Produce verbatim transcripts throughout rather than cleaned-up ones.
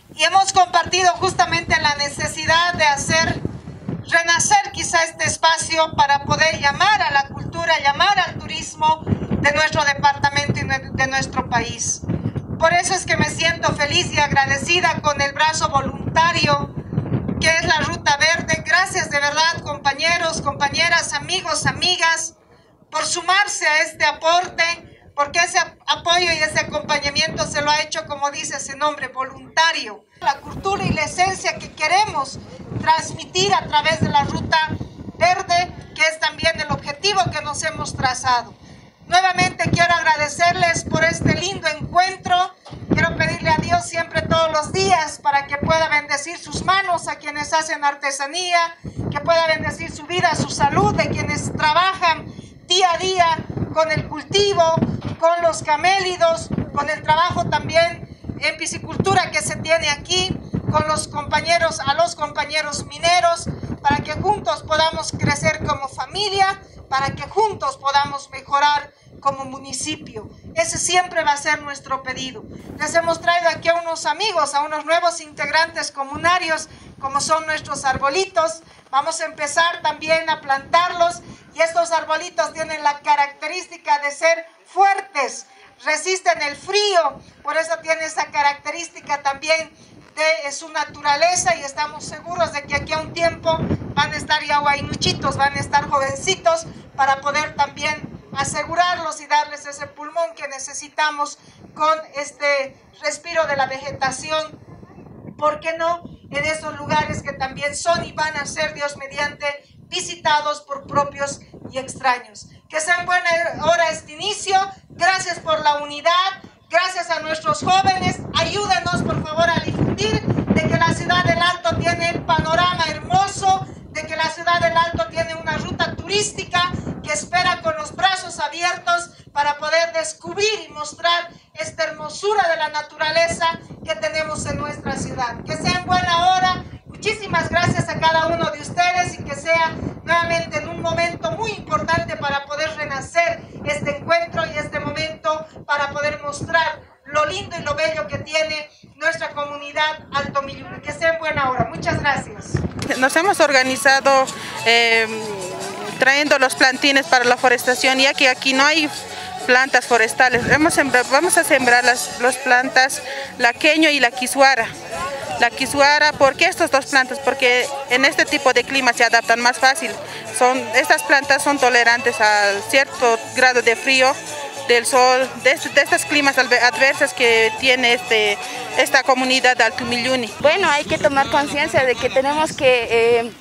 y hemos compartido justamente la necesidad de hacer renacer quizá este espacio para poder llamar a la cultura, llamar al turismo de nuestro departamento y de nuestro país. Por eso es que me siento feliz y agradecida con el brazo voluntario que es la Ruta Verde. Gracias de verdad, compañeros, compañeras, amigos, amigas, por sumarse a este aporte, porque ese apoyo y ese acompañamiento se lo ha hecho, como dice ese nombre, voluntario. La cultura y la esencia que queremos transmitir a través de la Ruta Verde, que es también el objetivo que nos hemos trazado. Nuevamente quiero agradecerles por este lindo encuentro. Quiero pedirle a Dios siempre todos los días para que pueda bendecir sus manos a quienes hacen artesanía, que pueda bendecir su vida, su salud, de quienes trabajan día a día con el cultivo, con los camélidos, con el trabajo también en piscicultura que se tiene aquí, con los compañeros, a los compañeros mineros, para que juntos podamos crecer como familia, para que juntos podamos mejorar como municipio. Ese siempre va a ser nuestro pedido. Les hemos traído aquí a unos amigos, a unos nuevos integrantes comunarios, como son nuestros arbolitos. Vamos a empezar también a plantarlos, y estos arbolitos tienen la característica de ser fuertes, resisten el frío, por eso tiene esa característica también de su naturaleza, y estamos seguros de que aquí a un tiempo van a estar ya guainuchitos, van a estar jovencitos, para poder también asegurarlos y darles ese pulmón que necesitamos con este respiro de la vegetación. ¿Por qué no? En esos lugares que también son y van a ser, Dios mediante, visitados por propios y extraños. Que sea en buena hora este inicio. Gracias por la unidad. Gracias a nuestros jóvenes. Ayúdenos, por favor, a difundir de que la ciudad del Alto tiene el panorama hermoso, de que la ciudad del Alto tiene una ruta turística que espera con los brazos abiertos para poder descubrir y mostrar esta hermosura de la naturaleza que tenemos en nuestra ciudad. Que sea en buena hora. Muchísimas gracias a cada uno de ustedes, y que sea nuevamente en un momento muy importante para poder renacer este encuentro y este momento para poder mostrar lo lindo y lo bello que tiene nuestra comunidad Alto Milluni. Que sea en buena hora. Muchas gracias. Nos hemos organizado eh, trayendo los plantines para la forestación, ya que aquí no hay plantas forestales. Hemos sembrado, vamos a sembrar las, las plantas, la queño y la quisuara. La quisuara, ¿por qué estas dos plantas? Porque en este tipo de clima se adaptan más fácil. Son, estas plantas son tolerantes a cierto grado de frío, del sol, de, de estos climas adversos que tiene este, esta comunidad de Alto Milluni. Bueno, hay que tomar conciencia de que tenemos que eh,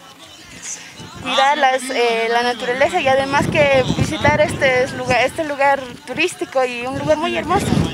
cuidar las, eh, la naturaleza, y además que visitar este lugar, este lugar turístico y un lugar muy hermoso.